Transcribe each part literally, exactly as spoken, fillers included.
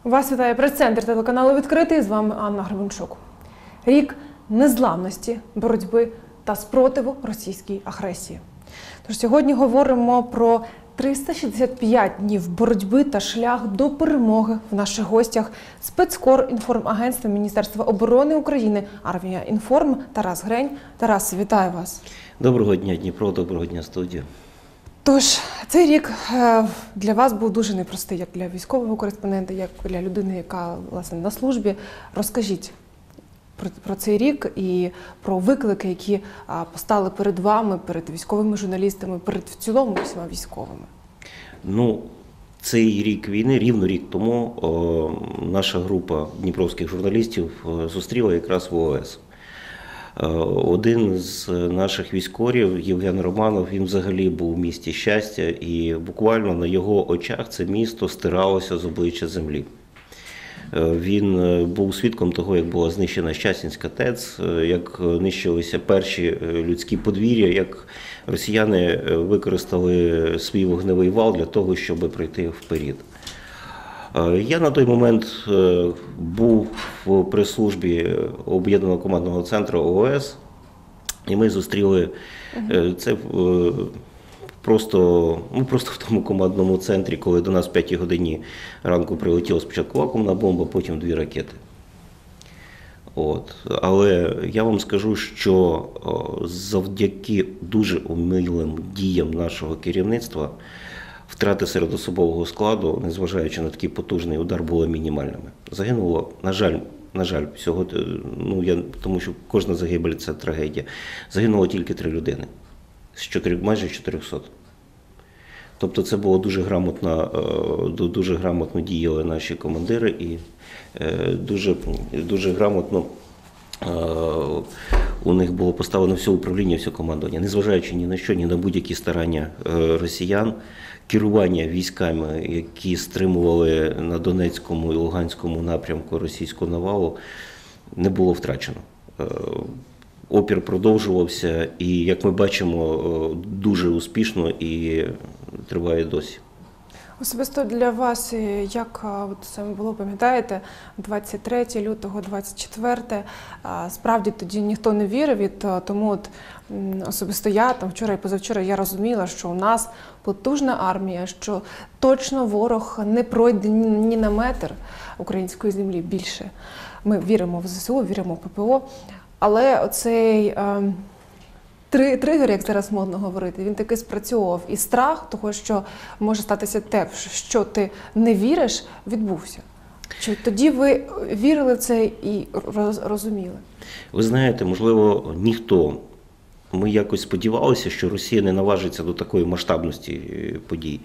Вас вітає прес-центр телеканалу «Відкритий», з вами Анна Гребенчук. Рік незламності, боротьби та спротиву російській агресії. Тож сьогодні говоримо про триста шістдесят п'ять днів боротьби та шлях до перемоги. В наших гостях спецкор інформагентства Міністерства оборони України «Армія Інформ» Тарас Грень. Тарас, вітаю вас. Доброго дня, Дніпро, доброго дня, студія. Тож, цей рік для вас був дуже непростий, як для військового кореспондента, як для людини, яка, власне, на службі. Розкажіть про, про цей рік і про виклики, які постали перед вами, перед військовими журналістами, перед в цілому всіма військовими. Ну, цей рік війни, рівно рік тому, о, наша група дніпровських журналістів зустріла якраз в ООС. Один з наших військових, Євген Романов, він взагалі був в місті щастя, і буквально на його очах це місто стиралося з обличчя землі. Він був свідком того, як була знищена Щастинська ТЕЦ, як нищилися перші людські подвір'я, як росіяни використали свій вогневий вал для того, щоб пройти вперед. Я на той момент був в прес-службі об'єднаного командного центру ООС, і ми зустріли це просто, ну, просто в тому командному центрі, коли до нас в п'ятій годині ранку прилетіла спочатку вакуумна бомба, потім дві ракети. От. Але я вам скажу, що завдяки дуже умілим діям нашого керівництва втрати серед особового складу, незважаючи на такий потужний удар, були мінімальними. Загинуло, на жаль, на жаль, всього, ну, я, тому що кожна загибель – це трагедія. Загинуло тільки три людини, з чотирьох, майже чотирьохсот. Тобто це було дуже грамотно, дуже грамотно діяли наші командири і дуже, дуже грамотно у них було поставлено все управління, все командування. Незважаючи ні на що, ні на будь-які старання росіян, керування військами, які стримували на Донецькому і Луганському напрямку російську навалу, не було втрачено. Опір продовжувався і, як ми бачимо, дуже успішно і триває досі. Особисто для вас, як от саме було, пам'ятаєте, двадцять третє лютого, двадцять четверте, справді тоді ніхто не вірив, і тому от особисто я, там вчора і позавчора, я розуміла, що у нас потужна армія, що точно ворог не пройде ні на метр української землі більше. Ми віримо в ЗСУ, віримо в ППО, але оцей е, тригер, як зараз модно говорити, він таки спрацьовував. І страх того, що може статися те, що ти не віриш, відбувся. Чи тоді ви вірили в це і розуміли? Ви знаєте, можливо, ніхто. Ми якось сподівалися, що Росія не наважиться до такої масштабності подій.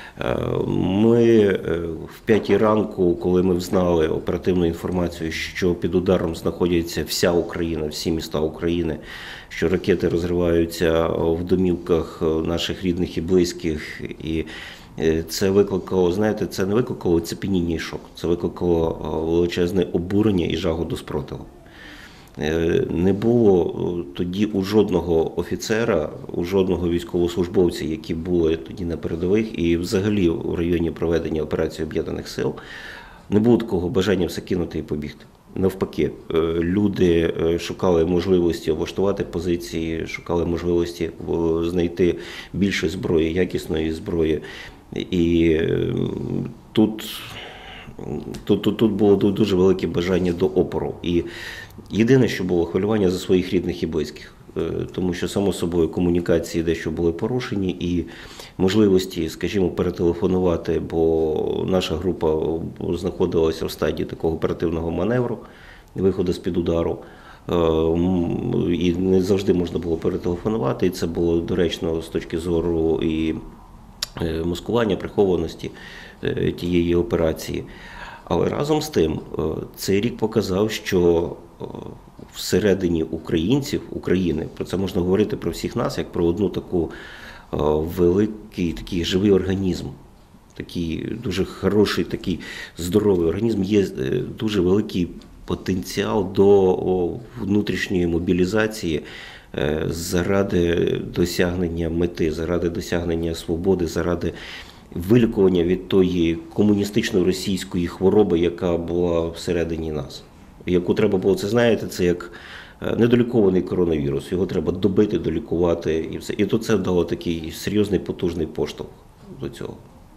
Ми в п'ятій ранку, коли ми взнали оперативну інформацію, що під ударом знаходиться вся Україна, всі міста України, що ракети розриваються в домівках наших рідних і близьких, і це викликало, знаєте, це не викликало оцепеніння і шок, це викликало величезне обурення і жагу до спротиву. Не було тоді у жодного офіцера, у жодного військовослужбовця, які були тоді на передових і взагалі в районі проведення операції Об'єднаних сил, не було такого бажання все кинути і побігти. Навпаки, люди шукали можливості облаштувати позиції, шукали можливості знайти більше зброї, якісної зброї. І тут... Тут, тут, тут було дуже велике бажання до опору. І єдине, що було, хвилювання за своїх рідних і близьких. Тому що, само собою, комунікації дещо були порушені і можливості, скажімо, перетелефонувати, бо наша група знаходилася в стадії такого оперативного маневру, виходу з-під удару. І не завжди можна було перетелефонувати, і це було доречно з точки зору і маскування, прихованості тієї операції. Але разом з тим, цей рік показав, що всередині українців, України, про це можна говорити про всіх нас, як про одну таку великий, такий живий організм, такий дуже хороший, такий здоровий організм, є дуже великий потенціал до внутрішньої мобілізації заради досягнення мети, заради досягнення свободи, заради вилікування від тої комуністичної російської хвороби, яка була всередині нас. Яку треба було, це знаєте, це як недолікований коронавірус. Його треба добити, долікувати і все. І то це дало такий серйозний, потужний поштовх до цього.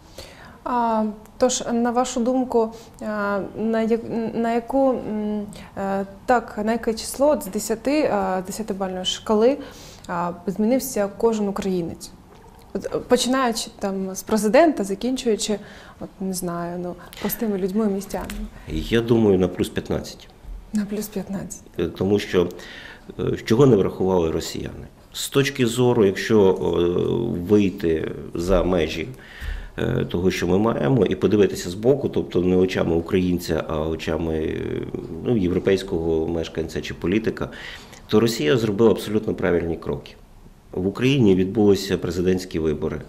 А, тож, на вашу думку, а, на, як, на яку м, е, так, на яке число от з десяти, а, десятибальної шкали а, змінився кожен українець? От, починаючи там з президента, закінчуючи, от не знаю, ну простими людьми, містянами. Я думаю, на плюс п'ятнадцять. На плюс п'ятнадцять. Тому що е, чого не врахували росіяни? З точки зору, якщо е, вийти за межі е, того, що ми маємо, і подивитися збоку, тобто не очами українця, а очами ну, європейського мешканця чи політика, то Росія зробила абсолютно правильні кроки. В Україні відбулися президентські вибори.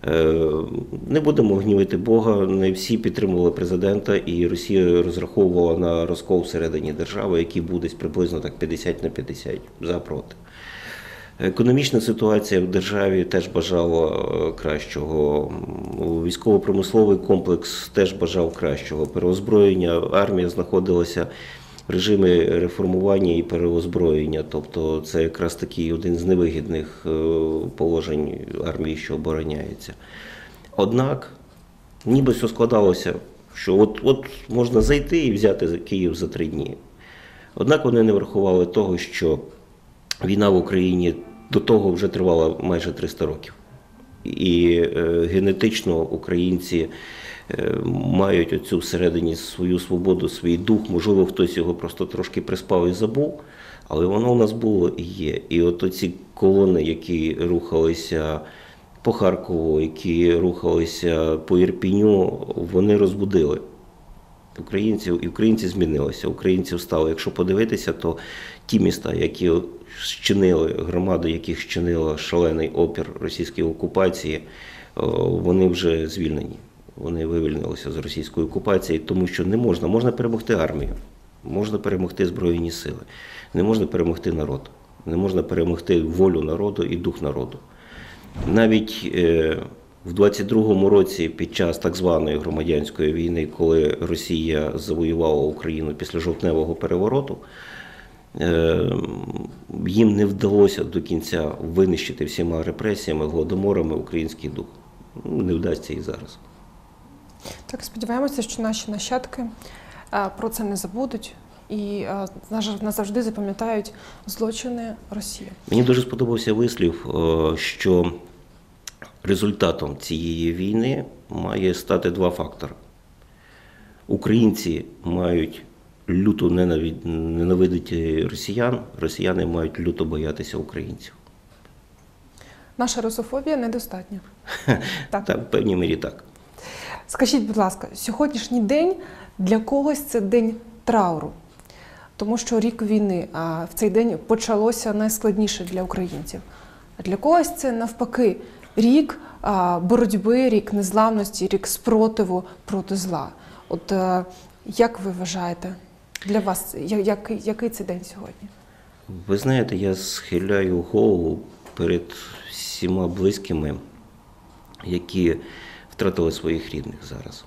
Не будемо гнівити Бога, не всі підтримували президента, і Росія розраховувала на розкол всередині держави, який буде десь приблизно так п'ятдесят на п'ятдесят, за-проти. Економічна ситуація в державі теж бажала кращого, військово-промисловий комплекс теж бажав кращого, переозброєння, армія знаходилася в режимі реформування і переозброєння, тобто це якраз такий один з невигідних положень армії, що обороняється. Однак, ніби все складалося, що от, от можна зайти і взяти Київ за три дні. Однак вони не врахували того, що війна в Україні до того вже тривала майже триста років. І е, генетично українці е, мають оцю всередині свою свободу, свій дух. Можливо, хтось його просто трошки приспав і забув, але воно у нас було і є. І от оці колони, які рухалися по Харкову, які рухалися по Ірпіню, вони розбудили українців, і українці змінилися, українці встали. Якщо подивитися, то ті міста, які щинили, громади, яких щинила шалений опір російській окупації, вони вже звільнені. Вони вивільнилися з російської окупації, тому що не можна. Можна перемогти армію, можна перемогти Збройні сили, не можна перемогти народ, не можна перемогти волю народу і дух народу. Навіть в двадцять другому році, під час так званої громадянської війни, коли Росія завоювала Україну після жовтневого перевороту, їм не вдалося до кінця винищити всіма репресіями, голодоморами український дух. Не вдасться і зараз. Так, сподіваємося, що наші нащадки про це не забудуть і назавжди запам'ятають злочини Росії. Мені дуже сподобався вислів, що результатом цієї війни має стати два фактори. Українці мають люто ненавидити росіян, росіяни мають люто боятися українців. Наша русофобія недостатня. Так, так, в певній мірі так. Скажіть, будь ласка, сьогоднішній день для когось це день трауру, тому що рік війни, а в цей день почалося найскладніше для українців. А для когось це навпаки рік боротьби, рік незламності, рік спротиву проти зла. От як ви вважаєте, для вас, як, який це день сьогодні? Ви знаєте, я схиляю голову перед всіма близькими, які втратили своїх рідних зараз.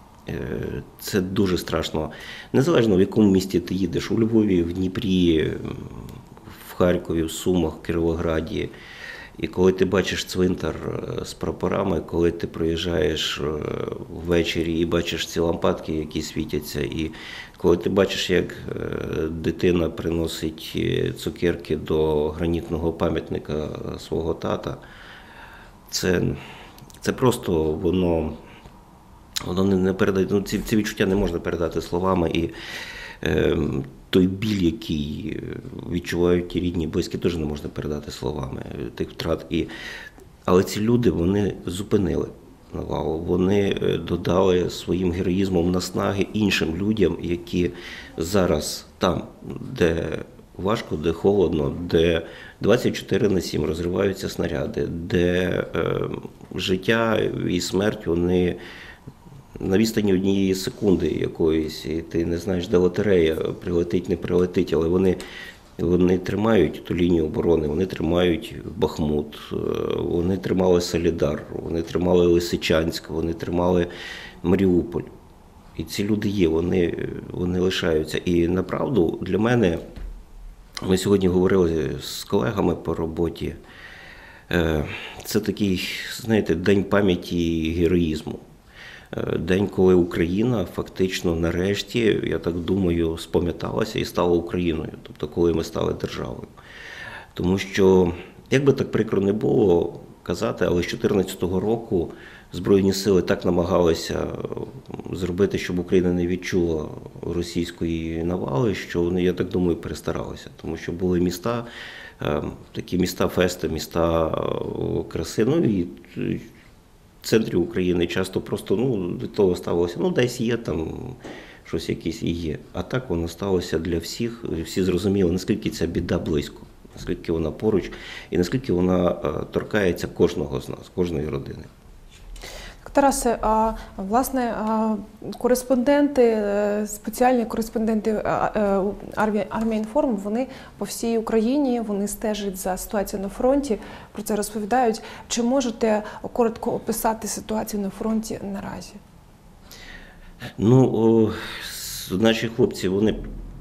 Це дуже страшно. Незалежно в якому місті ти їдеш, у Львові, в Дніпрі, в Харкові, в Сумах, в Кіровограді. І коли ти бачиш цвинтар з прапорами, коли ти проїжджаєш ввечері і бачиш ці лампадки, які світяться, і коли ти бачиш, як дитина приносить цукерки до гранітного пам'ятника свого тата, це, це просто воно, воно не передає, ну, ці, ці відчуття не можна передати словами. І е, той біль, який відчувають ті рідні, близькі, теж не можна передати словами тих втрат. І, але ці люди, вони зупинили навалу, вони додали своїм героїзмом наснаги іншим людям, які зараз там, де важко, де холодно, де двадцять чотири на сім розриваються снаряди, де е, життя і смерть, вони на відстані однієї секунди якоїсь, і ти не знаєш, де лотерея, прилетить, не прилетить, але вони Вони тримають ту лінію оборони, вони тримають Бахмут, е, вони тримали Солідар, вони тримали Лисичанськ, вони тримали Маріуполь. І ці люди є, вони, вони лишаються. І направду для мене, ми сьогодні говорили з колегами по роботі, е, це такий, знаєте, день пам'яті і героїзму. Е, День, коли Україна фактично нарешті, я так думаю, спам'яталася і стала Україною, тобто коли ми стали державою. Тому що, як би так прикро не було казати, але з дві тисячі чотирнадцятого року Збройні сили так намагалися зробити, щоб Україна не відчула російської навали, що вони, я так думаю, перестаралися. Тому що були міста, е, такі міста фести, міста е, краси, ну і в центрі України часто просто ну, до того ставилося, ну десь є там щось якесь і є. А так воно сталося для всіх, всі зрозуміли, наскільки ця біда близько, наскільки вона поруч і наскільки вона е, торкається кожного з нас, кожної родини. Тарасе, а власне а, кореспонденти, е, спеціальні кореспонденти е, е, Армія, Армія Інформ, вони по всій Україні, вони стежать за ситуацією на фронті, про це розповідають. Чи можете коротко описати ситуацію на фронті наразі? Ну, о, наші хлопці, вони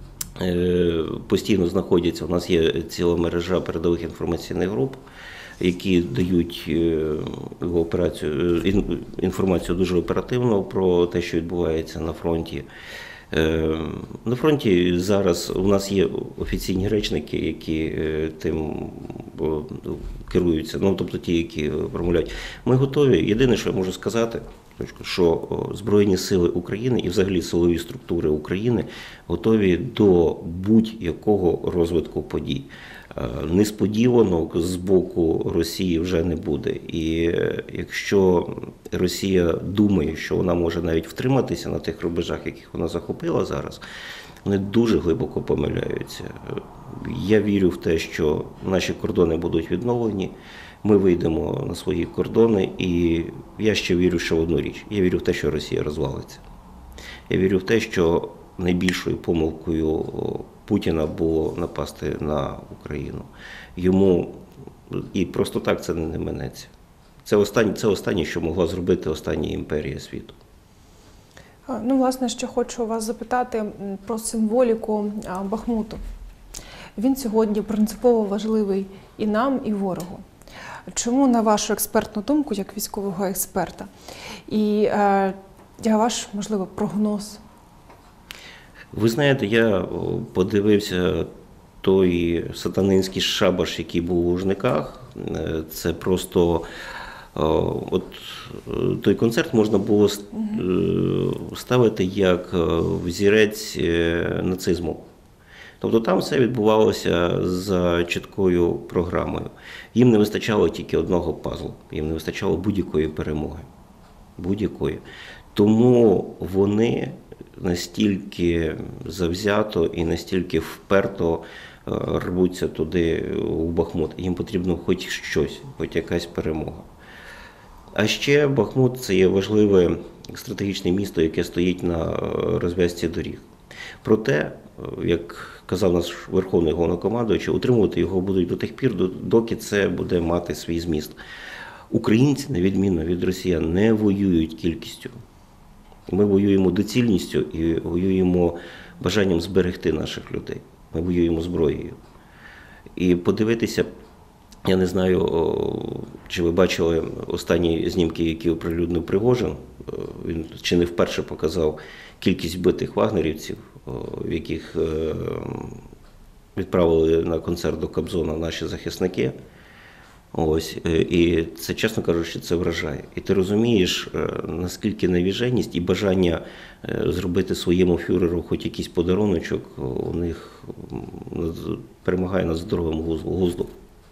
е, постійно знаходяться, у нас є ціла мережа передових інформаційних груп, які дають операцію, інформацію дуже оперативно про те, що відбувається на фронті. На фронті зараз у нас є офіційні речники, які тим керуються, ну тобто ті, які промовляють. Ми готові. Єдине, що я можу сказати, що Збройні сили України і взагалі силові структури України готові до будь-якого розвитку подій. Несподіванок з боку Росії вже не буде. І якщо Росія думає, що вона може навіть втриматися на тих рубежах, яких вона захопила зараз, вони дуже глибоко помиляються. Я вірю в те, що наші кордони будуть відновлені, ми вийдемо на свої кордони, і я ще вірю ще в одну річ. Я вірю в те, що Росія розвалиться. Я вірю в те, що найбільшою помилкою Путіна було напасти на Україну. Йому і просто так це не минеться. Це останнє, це останнє, що могла зробити остання імперія світу. Ну, власне, що хочу вас запитати про символіку Бахмуту. Він сьогодні принципово важливий і нам, і ворогу. Чому, на вашу експертну думку, як військового експерта? І е, ваш, можливо, прогноз? Ви знаєте, я подивився той сатанинський шабаш, який був у Лужниках. Це просто от той концерт можна було ставити як взірець нацизму. Тобто там все відбувалося за чіткою програмою. Їм не вистачало тільки одного пазлу, їм не вистачало будь-якої перемоги. Будь-якої. Тому вони настільки завзято і настільки вперто рвуться туди, у Бахмут. Їм потрібно хоч щось, хоч якась перемога. А ще Бахмут – це є важливе стратегічне місто, яке стоїть на розв'язці доріг. Проте, як казав наш Верховний Головнокомандуючий, утримувати його будуть до тих пір, доки це буде мати свій зміст. Українці, на відміну від росіян, не воюють кількістю. Ми воюємо доцільністю і воюємо бажанням зберегти наших людей. Ми воюємо зброєю. І подивитися, я не знаю, чи ви бачили останні знімки, які оприлюднив Пригожин. Він чи не вперше показав кількість вбитих вагнерівців, яких відправили на концерт до Кобзона наші захисники. Ось, і це, чесно кажучи, це вражає. І ти розумієш, наскільки навіженість і бажання зробити своєму фюреру хоч якийсь подаруночок у них перемагає над здоровим глуздом.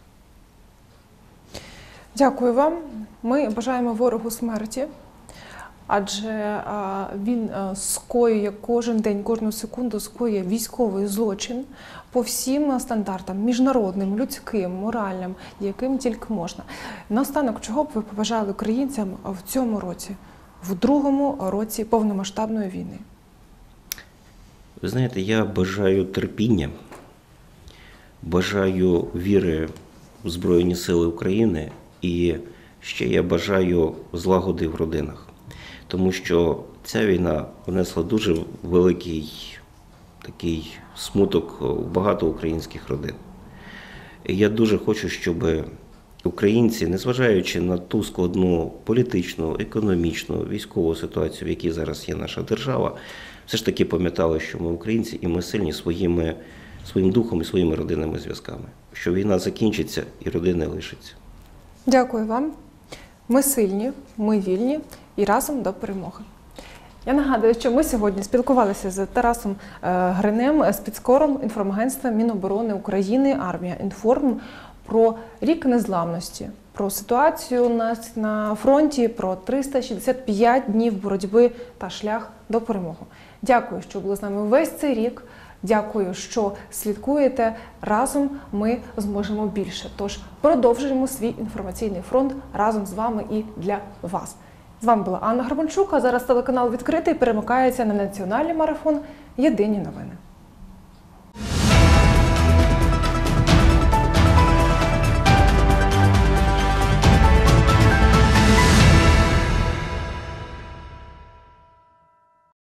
Дякую вам. Ми бажаємо ворогу смерті, адже він скоює кожен день, кожну секунду скоює військовий злочин по всім стандартам, міжнародним, людським, моральним, яким тільки можна. Наостанок, чого б ви побажали українцям в цьому році, в другому році повномасштабної війни? Ви знаєте, я бажаю терпіння, бажаю віри в Збройні Сили України і ще я бажаю злагоди в родинах. Тому що ця війна внесла дуже великий такий смуток у багато українських родин. І я дуже хочу, щоб українці, незважаючи на ту складну політичну, економічну, військову ситуацію, в якій зараз є наша держава, все ж таки пам'ятали, що ми українці і ми сильні своїми, своїм духом і своїми родинними зв'язками. Що війна закінчиться і родини лишаться. Дякую вам. Ми сильні, ми вільні і разом до перемоги. Я нагадую, що ми сьогодні спілкувалися з Тарасом Гринем, спецкором інформагентства Міноборони України «Армія Інформ» про рік незламності, про ситуацію у нас на фронті, про триста шістдесят п'ять днів боротьби та шлях до перемоги. Дякую, що були з нами весь цей рік. Дякую, що слідкуєте. Разом ми зможемо більше. Тож продовжуємо свій інформаційний фронт разом з вами і для вас. З вами була Анна Гарбанчук, а зараз телеканал «Відкритий» перемикається на національний марафон «Єдині новини».